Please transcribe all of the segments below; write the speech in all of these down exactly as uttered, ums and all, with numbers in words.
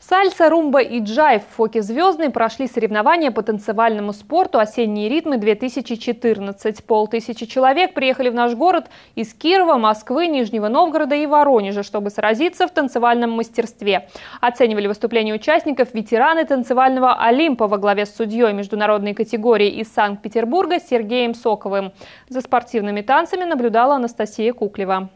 Сальса, румба и джайв в Фоке Звездный прошли соревнования по танцевальному спорту «Осенние ритмы-две тысячи четырнадцать». Полтысячи человек приехали в наш город из Кирова, Москвы, Нижнего Новгорода и Воронежа, чтобы сразиться в танцевальном мастерстве. Оценивали выступления участников ветераны танцевального Олимпа во главе с судьей международной категории из Санкт-Петербурга Сергеем Соковым. За спортивными танцами наблюдала Анастасия Куклева.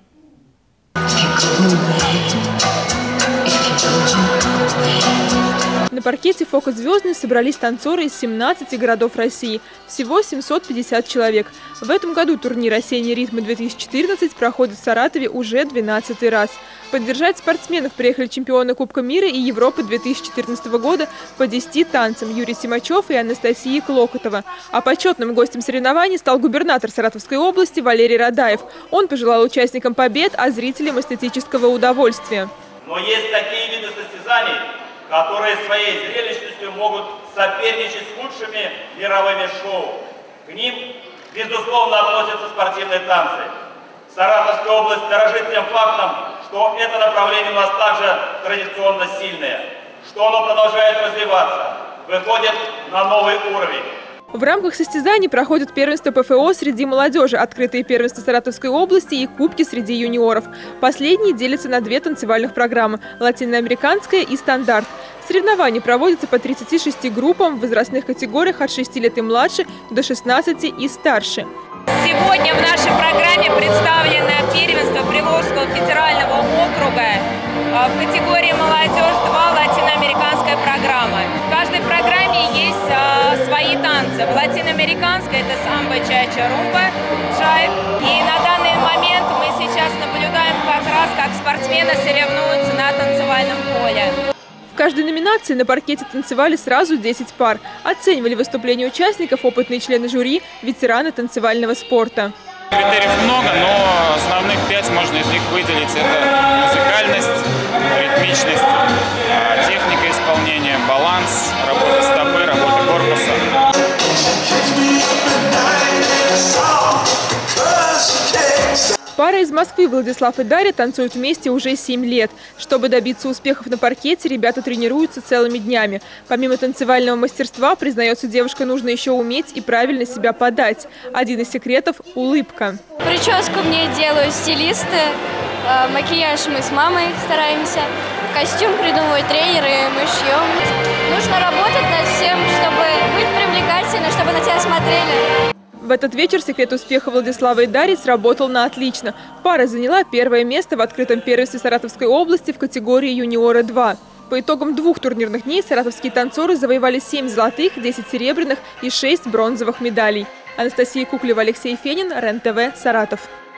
На паркете Фока Звездный собрались танцоры из семнадцати городов России. Всего семьсот пятьдесят человек. В этом году турнир «Осенние ритмы-две тысячи четырнадцать» проходит в Саратове уже двенадцатый раз. Поддержать спортсменов приехали чемпионы Кубка мира и Европы две тысячи четырнадцатого года по десяти танцам Юрий Симачев и Анастасия Клокотова. А почетным гостем соревнований стал губернатор Саратовской области Валерий Радаев. Он пожелал участникам побед, а зрителям эстетического удовольствия. Но есть такие виды состязаний, которые своей зрелищностью могут соперничать с лучшими мировыми шоу. К ним, безусловно, относятся спортивные танцы. Саратовская область дорожит тем фактом, что это направление у нас также традиционно сильное, что оно продолжает развиваться, выходит на новый уровень. В рамках состязаний проходят первенства ПФО среди молодежи, открытые первенства Саратовской области и кубки среди юниоров. Последние делятся на две танцевальных программы – латиноамериканская и стандарт. Соревнования проводятся по тридцати шести группам в возрастных категориях от шести лет и младше до шестнадцати и старше. Сегодня в нашей программе представлено первенство Приволжского федерального округа в категории «Молодежь два» латиноамериканская программа. В каждой программе есть свои танцы. В латиноамериканской это самбо, чача, румба, джайв. И на данный момент мы сейчас наблюдаем как раз, как спортсмены соревнуются на танцевальном поле. В каждой номинации на паркете танцевали сразу десять пар. Оценивали выступления участников опытные члены жюри, ветераны танцевального спорта. Критериев много, но основных пять можно из них выделить. Это музыкальность, ритмичность, техника исполнения, баланс, работа стопы, работа корпуса. Пара из Москвы Владислав и Дарья танцуют вместе уже семь лет. Чтобы добиться успехов на паркете, ребята тренируются целыми днями. Помимо танцевального мастерства, признается девушка, нужно еще уметь и правильно себя подать. Один из секретов – улыбка. Прическу мне делают стилисты, макияж мы с мамой стараемся, костюм придумывают тренеры, мы шьем. Нужно работать над всем, чтобы быть привлекательной, чтобы на тебя смотрели. В этот вечер секрет успеха Владислава и Дарьи сработал на отлично. Пара заняла первое место в открытом первенстве Саратовской области в категории юниора два. По итогам двух турнирных дней саратовские танцоры завоевали семь золотых, десять серебряных и шесть бронзовых медалей. Анастасия Куклева, Алексей Фенин, РЕН-ТВ, Саратов.